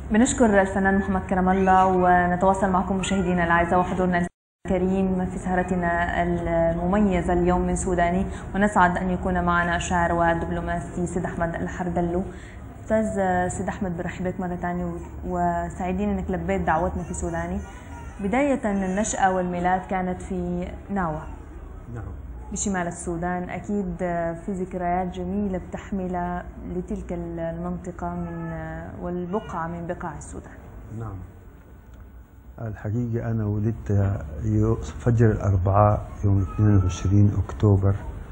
بنشكر الفنان محمد كرم الله، ونتواصل معكم مشاهدينا الأعزاء وحضورنا الكريم في سهرتنا المميزة اليوم من سوداني، ونسعد أن يكون معنا الشاعر والدبلوماسي سيد أحمد الحردلو. أستاذ سيد أحمد، برحب بك مرة ثانية وسعيدين أنك لبيت دعوتنا في سوداني. بداية، النشأة والميلاد كانت في ناوى. نعم. بشمال السودان، أكيد في ذكريات جميلة بتحملها لتلك المنطقة والبقعة من بقاع السودان. نعم، الحقيقة أنا ولدت فجر الأربعاء يوم 22 أكتوبر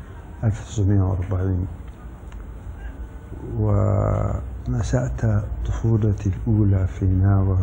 1940، ونشأت طفولتي الأولى في ناوى،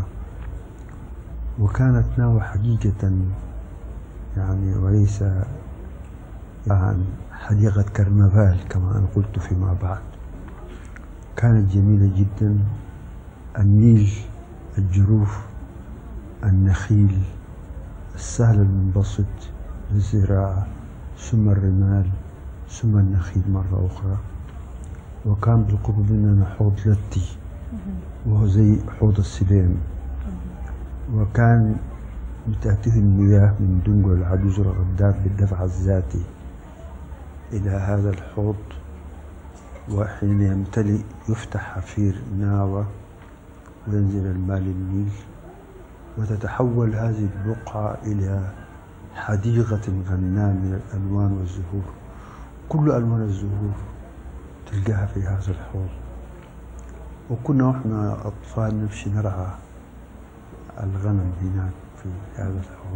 وكانت ناوى حقيقة يعني وليس عن حديقة كرنفال كما أنا قلت فيما بعد. كانت جميلة جدا، النيل، الجروف، النخيل السهل المنبسط للزراعة، ثم الرمال، ثم النخيل مرة أخرى. وكان بالقرب مننا حوض لتي وهو زي حوض السليم، وكان بتأتيه المياه من دنجل العجوز الغدار بالدفع الذاتي إلى هذا الحوض، وحين يمتلئ يفتح حفير ناوى وينزل الماء للنيل، وتتحول هذه البقعة إلى حديقة غناء من الألوان والزهور. كل ألوان الزهور تلقاها في هذا الحوض. وكنا وإحنا أطفال نمشي نرعى الغنم هناك في هذا الحوض.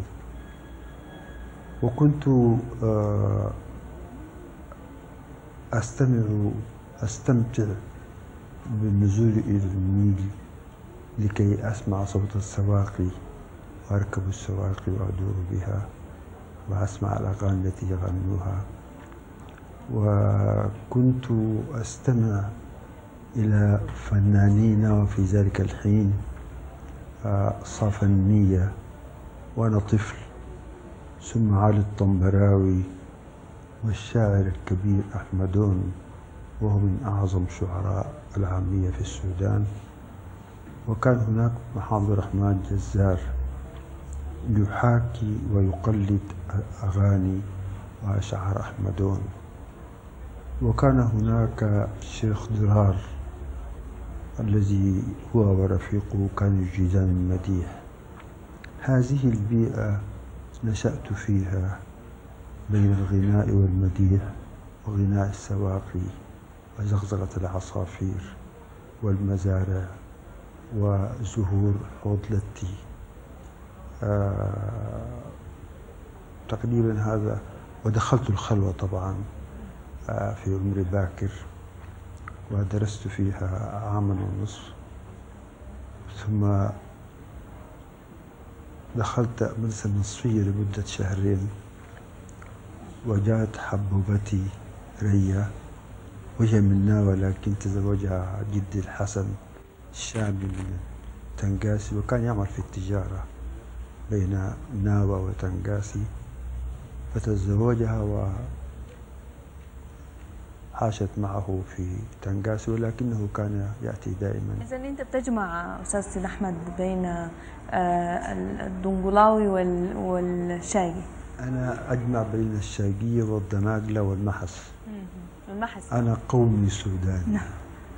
وكنت أستمتع بالنزول إلى النيل لكي أسمع صوت السواقي، وأركب السواقي وأدور بها وأسمع الأغاني التي يغنوها. وكنت أستمع إلى فنانين وفي ذلك الحين صافنية وأنا طفل، ثم علي الطنبراوي والشاعر الكبير أحمدون، وهو من أعظم شعراء العامية في السودان. وكان هناك محمد الرحمن جزار يحاكي ويقلد أغاني وأشعار أحمدون. وكان هناك الشيخ درار الذي هو ورفيقه كانوا يجيدان المديح. هذه البيئة نشأت فيها بين الغناء والمديح وغناء السواقي وزغزغة العصافير والمزارع وزهور حوض لتي. تقريبا هذا. ودخلت الخلوة طبعا في عمر باكر، ودرست فيها عاما ونصف، ثم دخلت مدرسة نصفية لمدة شهرين. وجاءت حبوبتي ريا، وهي من ناوى لكن تزوجها جدي الحسن الشامي من تنقاسي، وكان يعمل في التجارة بين ناوى وتنقاسي، فتزوجها وعاشت معه في تنقاسي، ولكنه كان يأتي دائما. إذا أنت بتجمع أستاذ سيد أحمد بين الدنقلاوي والشاقي. أنا أجمع بين الشاقية والدناقلة والمحس. المحس. أنا قومي سوداني. نعم.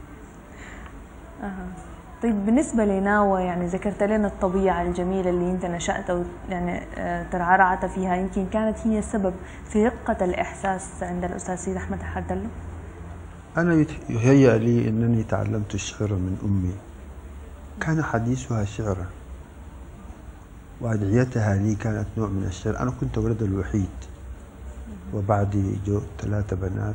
طيب، بالنسبة لناوى، يعني ذكرت لنا الطبيعة الجميلة اللي أنت نشأت يعني ترعرعت فيها، يمكن كانت هي السبب في رقة الإحساس عند الأستاذ سيد أحمد الحردلو؟ أنا يهيأ لي أنني تعلمت الشعر من أمي، كان حديثها شعرا، وأدعيتها لي كانت نوع من الشعر. أنا كنت ولد الوحيد، وبعدي جو 3 بنات،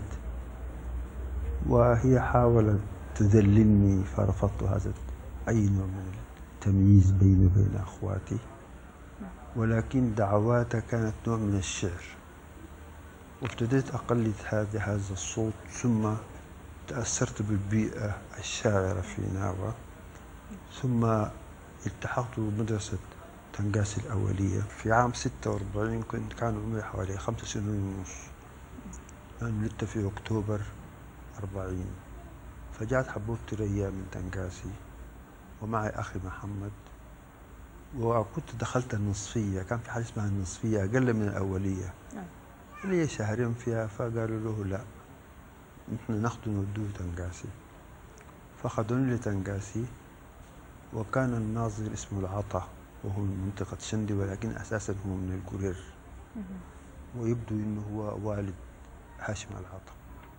وهي حاولت تذللني فرفضت هذا أي نوع من التمييز بيني وبين أخواتي، ولكن دعواتها كانت نوع من الشعر. وابتديت أقلد هذا الصوت، ثم تأثرت بالبيئة الشاعرة في ناوى، ثم التحقت بمدرسة تنقاسي الأولية في عام 46. كان عمري حوالي 5 سنين ونص. أنا ولدت في أكتوبر 40. فجاءت حبوبتي ريا من تنقاسي، ومعي أخي محمد. وكنت دخلت النصفية، كان في حاجة اسمها النصفية أقل من الأولية اللي هي شهرين فيها. فقالوا له لا، نحن ناخده نودوه تنقاسي. فأخذوني لتنقاسي، وكان الناظر اسمه العطا وهو من منطقة شندي، ولكن أساسا هو من القرير، ويبدو أنه هو والد هاشم العطا.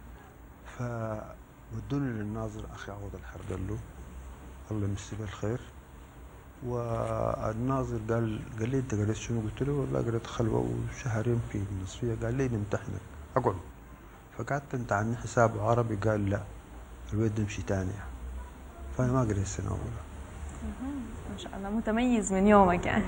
فودوني للناظر أخي عوض الحردلو، الله يمسيه بالخير. والناظر قال لي أنت قريت شنو؟ قلت له والله قريت خلوة وشهرين في النصفية. قال لي نمتحنك، أقعد. فقعدت امتحني حساب وعربي، قال لا الواد يمشي تانية. فأنا ما قريت السنة الأولى. ما شاء الله، متميز من يومك يعني.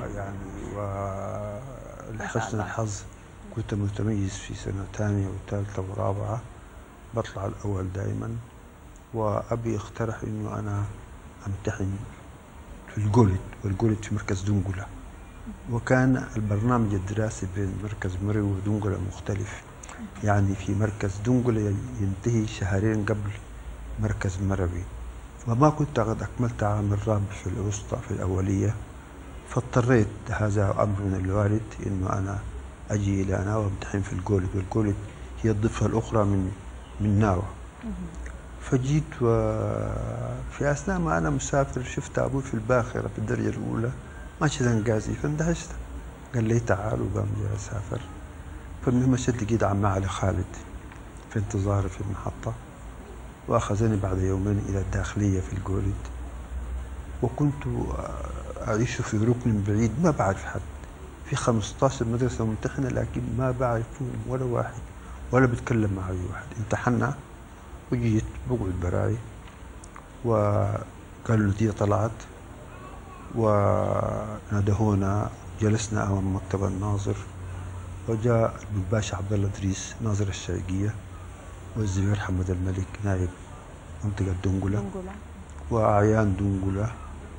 ولحسن الحظ كنت متميز في سنة ثانية وثالثة ورابعة، بطلع الأول دائما. وأبي اقترح إنه أنا أمتحن في الجولد، والجولد في مركز دنقلة. وكان البرنامج الدراسي بين مركز مرو ودنقلة مختلف، يعني في مركز دنقلة ينتهي شهرين قبل مركز مروي. وما كنت قد أكملت عام الرابع في الوسطى في الأولية، فاضطريت، هذا أمر من الوالد، إنه أنا أجي إلى ناوى أمتحن في الجولد، والجولد هي الضفة الأخرى من ناوى. فجيت، وفي أثناء ما أنا مسافر شفت أبوي في الباخرة في الدرجة الأولى ماشي تنقاسي، فاندهشت. قال لي تعال، وقام جاي أسافر. فالمهم مشيت لقيت عم علي خالد في انتظاري في المحطة، وأخذني بعد يومين إلى الداخلية في الجولد. وكنت أعيش في ركن بعيد، ما بعرف حد، في 15 مدرسة ممتحنة، لكن ما بعرفهم ولا واحد، ولا بتكلم مع أي واحد. امتحنا وجيت بقعد براي، وقالوا النتيجة طلعت، ونادهونا. جلسنا أمام مكتب الناظر، وجاء الباشا عبد الله إدريس ناظر الشرقية، والزميل حمد الملك نائب منطقة دنقلة، وأعيان دنقلة.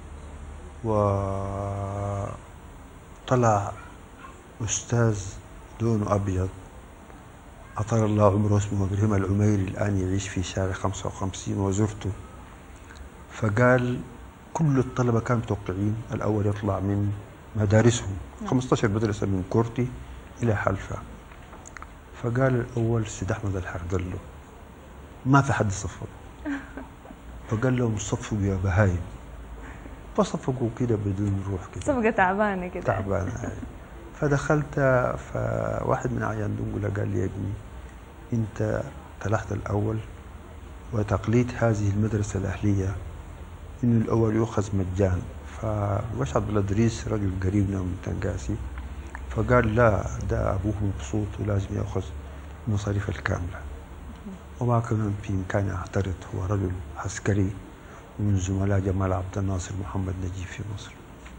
وطلع أستاذ لونه أبيض أطال الله عمره اسمه إبراهيم العميري، الآن يعيش في شارع 55، وزرته. فقال كل الطلبة كانوا متوقعين الأول يطلع من مدارسهم، 15 مدرسة من كورتي إلى حلفا. فقال الأول سيد أحمد الحردلو، ما في حد صفق. فقال لهم صفقوا يا بهايم. فصفقوا كده بدون روح كده، صفقة تعبانة كده، تعبانة. فدخلت، فواحد من أعيان دنقلة قال لي يا ابني أنت طلعت الأول، وتقليد هذه المدرسة الأهلية إنه الأول يؤخذ مجان. فواش عبد الله إدريس رجل قريبنا من تنقاسي، فقال لا، ده أبوه مبسوط ولازم يأخذ المصاريف الكاملة. وما كان في إمكاني أعترض، هو رجل عسكري ومن زملاء جمال عبد الناصر محمد نجيب في مصر.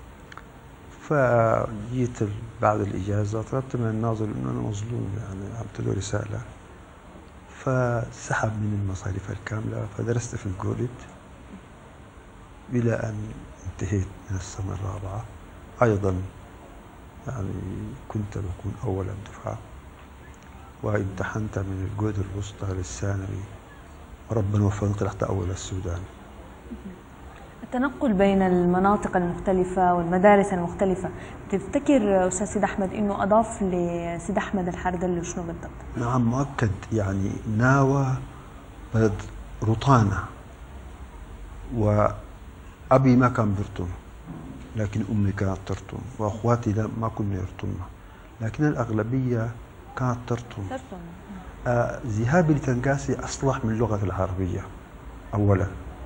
فجيت بعد الإجازة طلبت من الناظر إنه أنا مظلوم، يعني عملت له رسالة، فسحب من المصاريف الكاملة. فدرست في الجولد إلى أن انتهيت من السنة الرابعة. أيضا يعني كنت بكون أول الدفعة، وامتحنت من الجولد الوسطى للثانوي، وربنا وفقني طلعت أول السودان. التنقل بين المناطق المختلفة والمدارس المختلفة، تفتكر أستاذ سيد أحمد إنه أضاف لسيد أحمد الحردلو شنو بالضبط؟ نعم مؤكد، يعني ناوى بلد رطانة، وأبي ما كان بيرطن، لكن أمي كانت ترطن، وأخواتي ما كنا يرطننا، لكن الأغلبية كانت ترطن. ذهابي لتنقاسي أصلح من اللغة العربية أولا،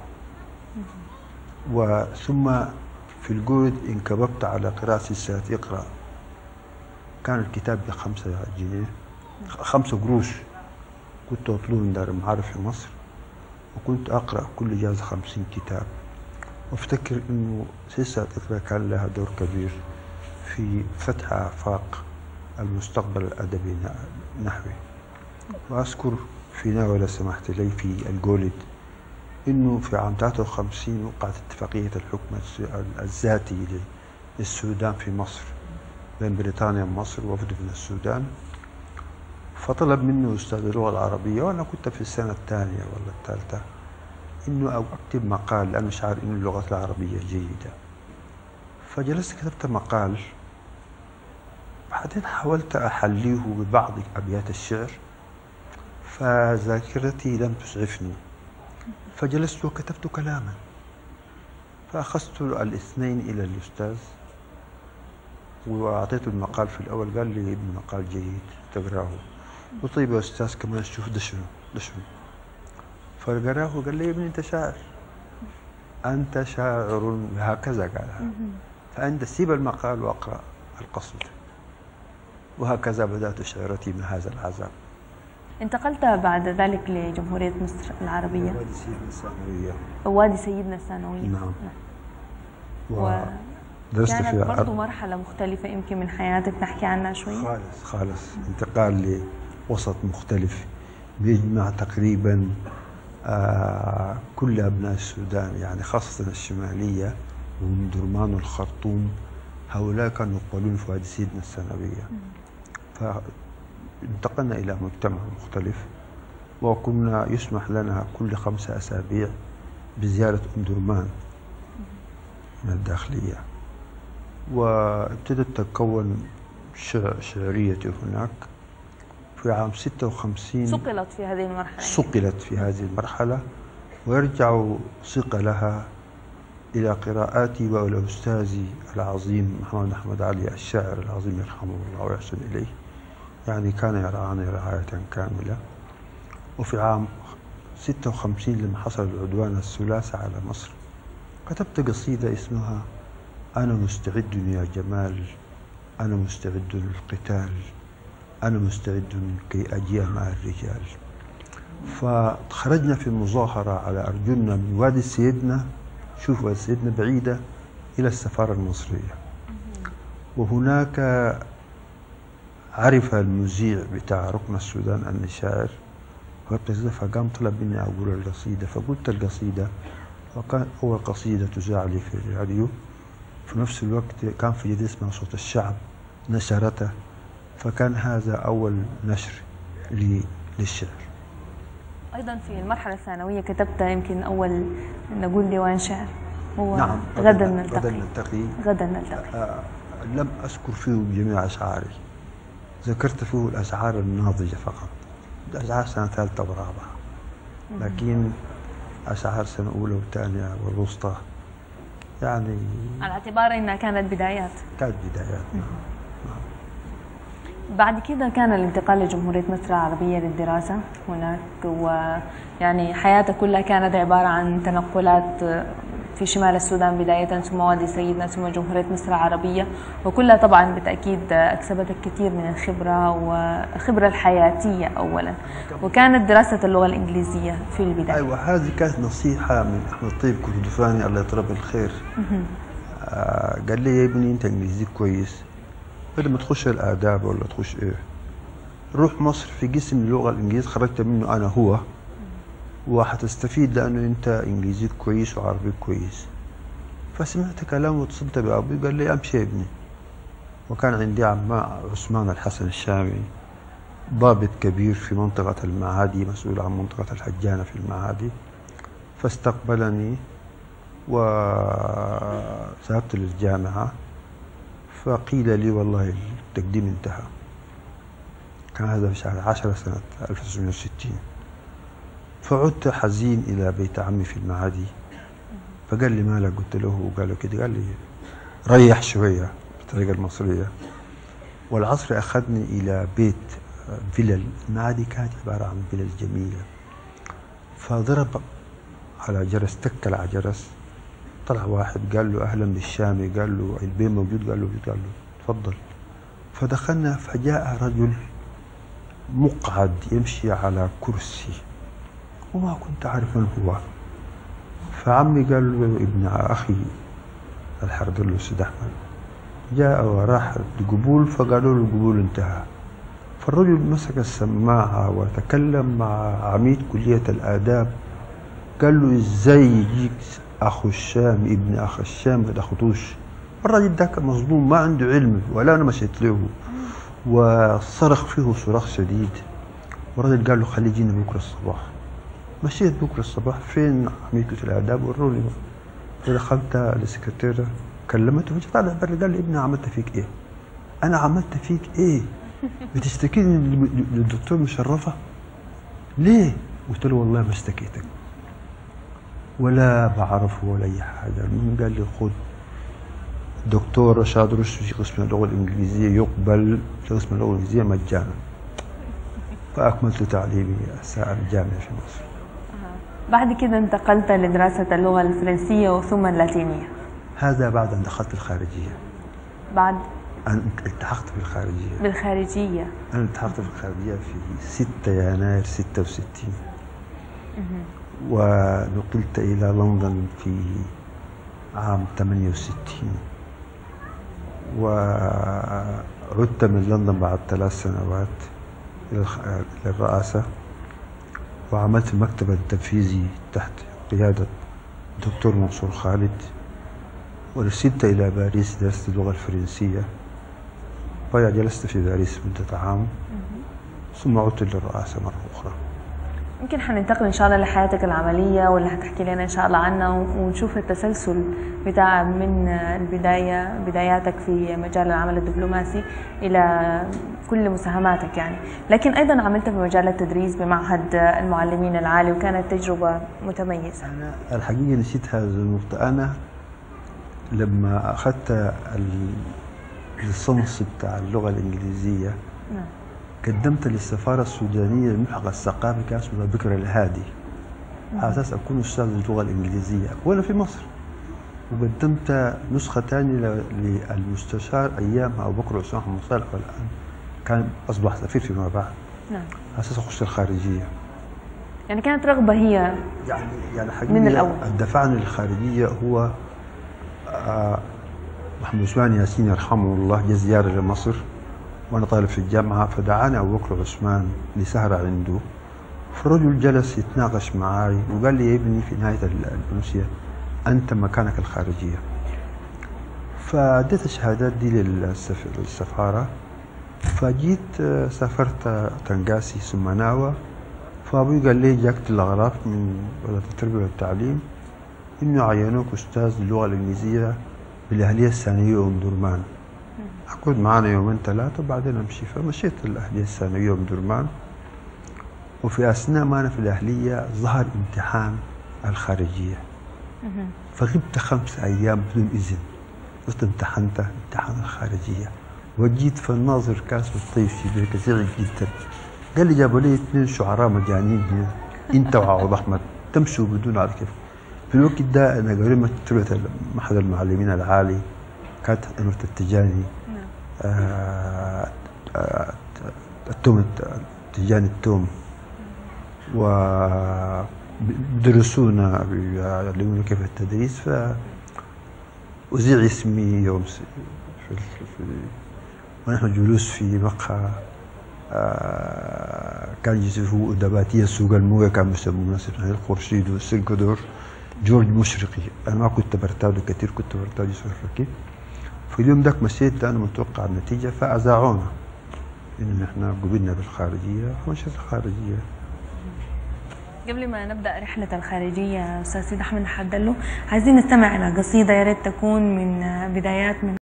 وثم في الجولد انكببت على قراءة سلسلة اقرأ. كان الكتاب ب5 جنيه، 5 قروش، كنت أطلبه من دار المعارف في مصر، وكنت أقرأ كل جازة 50 كتاب. وافتكر إنه سلسلة اقرأ كان لها دور كبير في فتح آفاق المستقبل الأدبي نحوي. وأذكر في ناول سمحت لي في الجولد إنه في عام 53 وقعت اتفاقية الحكم الذاتي للسودان في مصر بين بريطانيا ومصر، وفد من السودان. فطلب منه أستاذ اللغة العربية، وأنا كنت في السنة الثانية ولا الثالثة، إنه أو أكتب مقال لأنه شعر إنه اللغة العربية جيدة. فجلست كتبت مقال، بعدين حاولت أحليه ببعض أبيات الشعر فذاكرتي لم تسعفني، فجلست وكتبت كلاما، فأخذت الاثنين إلى الأستاذ وأعطيته المقال. في الأول قال لي ابن مقال جيد تقراه، وطيب يا أستاذ كمان شوف ده شنو ده شنو. فقراه وقال لي يا ابني أنت شاعر، أنت شاعر، هكذا قالها. فأنت سيب المقال وأقرأ القصيدة. وهكذا بدأت شعرتي من هذا العذاب. انتقلت بعد ذلك لجمهورية مصر العربية، وادي سيدنا الثانوية. وادي سيدنا الثانوية. نعم. كانت برضه مرحلة مختلفة يمكن من حياتك، نحكي عنها شوي. خالص انتقال لوسط مختلف بيجمع تقريبا كل أبناء السودان، يعني خاصة الشمالية ومن درمان والخرطوم، هؤلاء كانوا يقبلون في وادي سيدنا الثانوية. فانتقلنا إلى مجتمع مختلف، وكنا يسمح لنا كل 5 أسابيع بزيارة أم درمان من الداخلية، وابتدت تتكون شعريتي هناك. في عام 56 صقلت في هذه المرحلة. صقلت في هذه المرحلة، ويرجع صقلها إلى قراءاتي وإلى أستاذي العظيم محمد أحمد علي الشاعر العظيم يرحمه الله ويحسن إليه، يعني كان يرعاني رعاية كاملة. وفي عام 56 لما حصل العدوان الثلاثي على مصر كتبت قصيدة اسمها أنا مستعد يا جمال، أنا مستعد للقتال، أنا مستعد كي أجيء مع الرجال. فخرجنا في مظاهرة على أرجلنا من وادي سيدنا، شوف وادي سيدنا بعيدة، إلى السفارة المصرية. وهناك عرف المذيع بتاع ركن السودان أني شاعر، فقام طلب مني أقول القصيدة، فقلت القصيدة، وكان أول قصيدة تذاع لي في الراديو. في نفس الوقت كان في جريدة اسمها صوت الشعب نشرته، فكان هذا أول نشر للشعر. أيضا في المرحلة الثانوية كتبت يمكن أول نقول ديوان شعر، هو نعم، غدا نلتقي. غدا نلتقي. لم أذكر فيه جميع أشعاري، ذكرت فيه الأشعار الناضجة فقط، أشعار سنة 3 ورابعة، لكن أشعار سنة أولى وثانية والوسطى يعني على اعتبار أنها كانت بدايات. كانت بدايات. نعم. بعد كده كان الانتقال لجمهورية مصر العربية للدراسة هناك، ويعني حياتك كلها كانت عبارة عن تنقلات في شمال السودان بداية، ثم وادي سيدنا، ثم جمهورية مصر العربية، وكلها طبعا بالتأكيد أكسبتك كثير من الخبرة والخبرة الحياتية أولا، وكانت دراسة اللغة الإنجليزية في البداية. أيوة، هذه كانت نصيحة من أحمد طيب كردفاني الله يطرب الخير. قال لي يا ابني أنت إنجليزيك كويس، بدل ما تخش الآداب ولا تخش إيه، روح مصر في قسم اللغة الإنجليزية خرجت منه أنا هو، وحتستفيد لأنه أنت إنجليزيك كويس وعربيك كويس. فسمعت كلامه واتصلت بأبوي، قال لي أمشي يا ابني. وكان عندي عماء عثمان الحسن الشامي ضابط كبير في منطقة المعادي، مسؤول عن منطقة الحجانة في المعادي، فاستقبلني وذهبت للجامعة. فقيل لي والله التقديم انتهى، كان هذا في شهر 10 سنة 1960. فعدت حزين إلى بيت عمي في المعادي، فقال لي مالك؟ قلت له، قال له كده، قال لي ريح شوية بالطريقة المصرية. والعصر أخذني إلى بيت فيلل. المعادي كانت عبارة عن فيلل جميلة. فضرب على جرس، تكل على جرس، طلع واحد قال له أهلا بالشامي، قال له البيت موجود، قال له موجود، قال له تفضل. فدخلنا، فجاء رجل مقعد يمشي على كرسي وما كنت أعرف من هو. فعمي قال له ابن أخي الحردلو سيد أحمد جاء وراح القبول، فقالوا له القبول انتهى. فالرجل مسك السماعة وتكلم مع عميد كلية الآداب، قال له ازاي يجيك أخو الشام، ابن أخ الشام قد أخطوش. الراجل ده كان مظلوم، ما عنده علم ولا أنا مشيت له، وصرخ فيه صراخ شديد. والراجل قال له خليه يجينا بكرة الصباح. مشيت بكرة الصباح فين عميدة الآداب وروني. دخلت للسكرتيرة كلمته فجأة طلع برا قال لي ابني عملت فيك إيه؟ أنا عملت فيك إيه؟ بتشتكيني للدكتور مشرفة؟ ليه؟ قلت له والله ما اشتكيتك ولا بعرفه ولا أي حاجة. المهم قال لي خذ دكتور رشاد رشدي في قسم اللغة الإنجليزية يقبل في قسم اللغة الإنجليزية مجانا. فأكملت تعليمي الجامعة في مصر. بعد كده انتقلت لدراسة اللغة الفرنسية وثم اللاتينية. هذا بعد أن دخلت الخارجية. بعد أن التحقت في الخارجية. بالخارجية. أنا التحقت في الخارجية في 6 يناير 66. ونقلت إلى لندن في عام 68. وعدت من لندن بعد 3 سنوات إلى الرئاسة، وعملت المكتب التنفيذي تحت قيادة الدكتور منصور خالد، ورسلت إلى باريس درست اللغة الفرنسية، وجلست في باريس مدة عام، ثم عدت للرئاسة مرة أخرى. يمكن حننتقل إن شاء الله لحياتك العملية واللي هتحكي لنا إن شاء الله عنها، ونشوف التسلسل بتاع من بداياتك في مجال العمل الدبلوماسي إلى كل مساهماتك يعني. لكن أيضا عملت في مجال التدريس بمعهد المعلمين العالي، وكانت تجربة متميزة. أنا الحقيقة نسيت هذه النقطة. أنا لما أخذت الليسانس بتاع اللغة الإنجليزية قدمت للسفارة السودانية الملحق الثقافي كان اسمه بكر الهادي على أساس أكون أستاذ اللغة الإنجليزية وأنا في مصر، وقدمت نسخة ثانية للمستشار أيامها أبو بكر عثمان محمد صالح، والآن كان أصبح سفير فيما بعد. نعم. على أساس أخش الخارجية. يعني كانت رغبة هي يعني حقيقة من الأول. الدفعني للخارجية هو محمد عثمان ياسين يرحمه الله جاء زيارة لمصر وأنا طالب في الجامعة، فدعاني أبو بكر عثمان لسهرة عنده، فالرجل جلس يتناقش معي وقال لي يا ابني في نهاية الأمسية أنت مكانك الخارجية. فأديت الشهادات دي للسفارة، فجيت سافرت تنقاسي ثم ناوى، فأبوي قال لي جاكت الأغراف من وزارة التربية والتعليم إنه عينوك أستاذ اللغة الإنجليزية بالأهلية الثانوية أم درمان، أقعد معانا 2-3 وبعدين أمشي. فمشيت الأهلية الثانوية أم درمان، وفي أثناء ما أنا في الأهلية ظهر امتحان الخارجية، فغبت 5 أيام بدون إذن، بس امتحنت امتحان الخارجية، وجيت فالناظر كان اسمه الطيب شبيك زعل جدا، قال لي جابوا لي 2 شعراء مجانين هنا أنت وعوض أحمد تمشوا بدون على كيف. في الوقت ده أنا قبل تربية معهد المعلمين العالي كانت أنور التجاني التوم تجاني التوم، ودرسونا يعلمونا كيف التدريس، فأذيع اسمي يوم ونحن جلوس في مقهى كان يجلسوا أدباتية سوق الموية كانوا يسمونا الخورشيد والسلكدور جورج مشرقي. أنا ما كنت برتاده كثير، كنت برتاده يوسف الركيب. في اليوم ذاك مشيت أنا متوقع النتيجة فأذاعونا إن إحنا قبلنا بالخارجية، فمشيت الخارجية. قبل ما نبدأ رحلة الخارجية أستاذ سيد أحمد حدلو، عايزين نستمع إلى قصيدة يا ريت تكون من بدايات من